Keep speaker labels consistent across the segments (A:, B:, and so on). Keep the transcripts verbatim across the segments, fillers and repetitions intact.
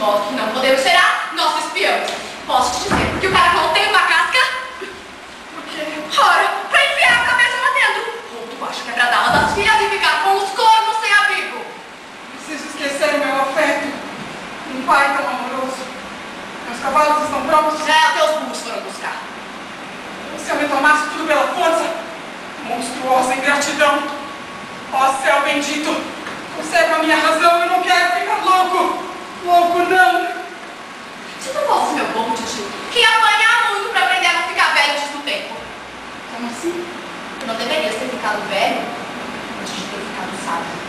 A: modo que não podemos será nossos espiões. Posso te dizer, porque o caracol tem uma casca? Por quê? Ora, pra enfiar a cabeça lá dentro. Ou tu acha que é pra dar uma das filhas e ficar com os cornos sem abrigo?
B: Preciso esquecer o meu afeto. Um pai tão amoroso. Meus cavalos estão prontos?
A: É, teus burros foram buscar.
B: Se eu me tomasse tudo pela força, monstruosa ingratidão. Ó céu bendito, conserva a minha razão, eu não quero ficar louco. Louco não.
A: Se tu fosse meu bom tio, que ia apanhar muito pra aprender a não ficar velho antes do tempo. Como assim? Tu não deverias ter ficado velho antes de ter ficado sábio.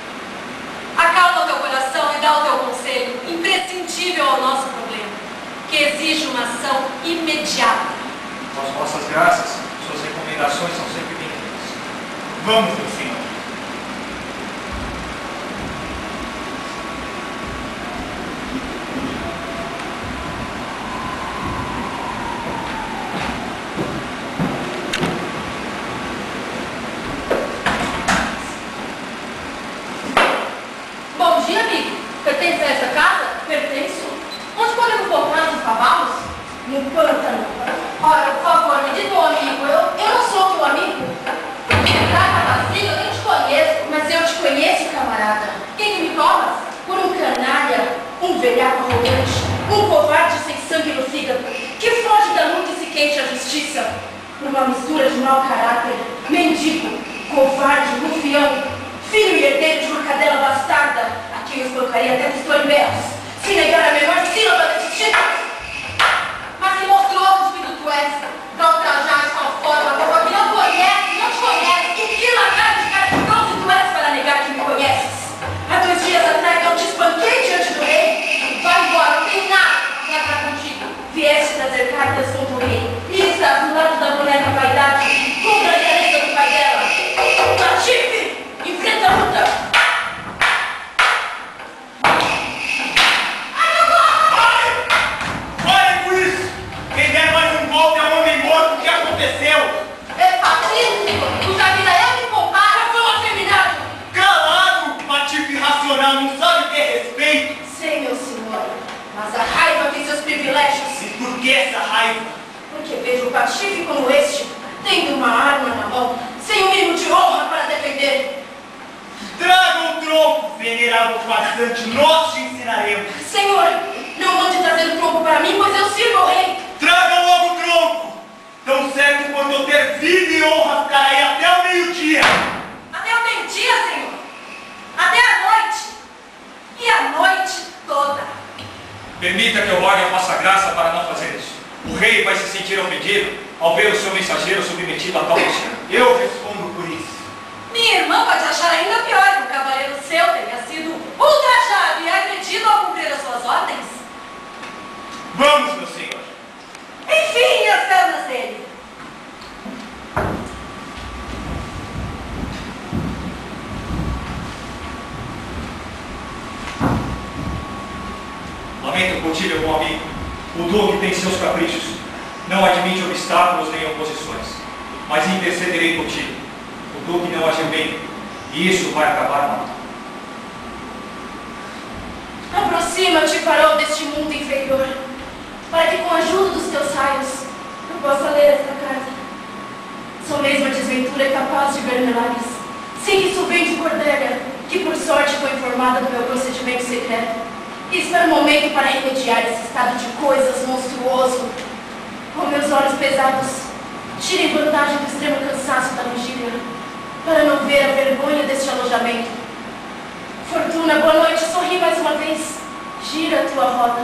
A: Acalma o teu coração e dá o teu conselho, imprescindível ao nosso problema, que que exige uma ação imediata.
C: Com as vossas graças, suas recomendações são sempre bem-vindas. Vamos, meu senhor.
A: Bom dia, amigo. Pertence a essa casa? Pertenço. Onde podemos comprar os cavalos? No pântano. Ora, por favor, me diga, amigo. Eu, eu não sou teu amigo. Tá, assim, eu nem te conheço. Mas eu te conheço, camarada. Quem que me tomas? Por um canalha, um velhaco arrogante, um covarde sem sangue no fígado, que foge da luta e se queixa a justiça. Uma mistura de mau caráter, mendigo, covarde, rufião, filho e herdeiro de uma cadela bastarda, a quem eu espancaria até dos torneos, se negar a menor sílaba desse título. Mas se mostrou que tu és, pra ultrajar de tal forma, povo que não conhece, não te conhece, e que lagar de cara de bronze tu és para negar que me conheces. Há dois dias atrás eu te espanquei diante do rei. Vai embora, não tem nada pra tratar contigo. Vieste trazer cartas contra o rei, e estás do lado da boneca vaidade, contra a liderança do pai dela. Patife! Enfrenta a luta!
C: Olhem por isso! Quem der mais um golpe é um homem morto. O que aconteceu?
A: É patífico! Tu já vira eu me compara com o afeminado!
C: Calado! Patife irracional, não sabe ter respeito.
A: Sei, meu senhor, mas a raiva tem seus privilégios.
C: E por que essa raiva?
A: Porque vejo um patife como este, tendo uma arma na mão, sem o mínimo de honra para defender.
C: Traga o tronco, venerável farsante, nós te ensinaremos.
A: Senhor, não mande trazer o tronco para mim, pois eu sirvo ao rei.
C: Traga logo o tronco! Tão certo quanto eu ter vida e honra, ficarei até o meio-dia.
A: Até o meio-dia, senhor. Até a noite. E a noite toda.
C: Permita que eu rogue a vossa graça para não fazer isso. O rei vai se sentir ofendido ao ver o seu mensageiro submetido a tal destino. Eu respondo por isso.
A: Minha irmã pode achar ainda pior que o cavaleiro seu tenha sido ultrajado e agredido ao cumprir as suas ordens.
C: Vamos, meu senhor.
A: Enfim, as pernas dele.
C: Lamento contigo, bom amigo. O duque tem seus caprichos. Não admite obstáculos nem oposições. Mas intercederei contigo. O duque não agiu bem. E isso vai acabar mal.
A: Aproxima-te, farol deste mundo inferior, para que com a ajuda dos teus raios eu possa ler esta carta. Sua mesma desventura é capaz de ver milagres. Sei que isso vem de Cordélia, que por sorte foi informada do meu procedimento secreto. E espero um momento para remediar esse estado de coisas monstruoso. Com meus olhos pesados, tirem vantagem do extremo cansaço da vigília, para não ver a vergonha deste alojamento. Fortuna, boa noite, sorri mais uma vez. Gira a tua roda.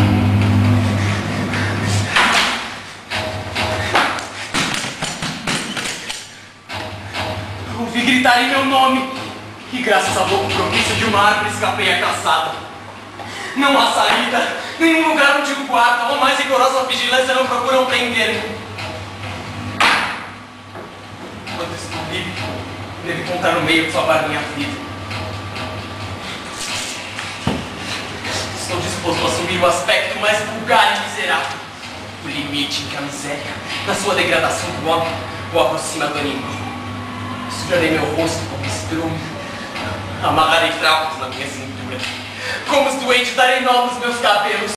D: Ouvi gritar em meu nome, e graças ao louco propício de uma árvore escapei a caçada. Não há saída, nenhum lugar onde o guarda ou mais rigorosa vigilância não procuram prender-me. Quando estou livre, devo encontrar um meio de salvar minha vida. Estou disposto a assumir o aspecto mais vulgar e miserável. O limite em que a miséria, na sua degradação do homem, o aproxima do animal. Sujarei meu rosto como estrume, amarrarei fraldas na minha cintura. Como os doentes darei nó nos meus cabelos.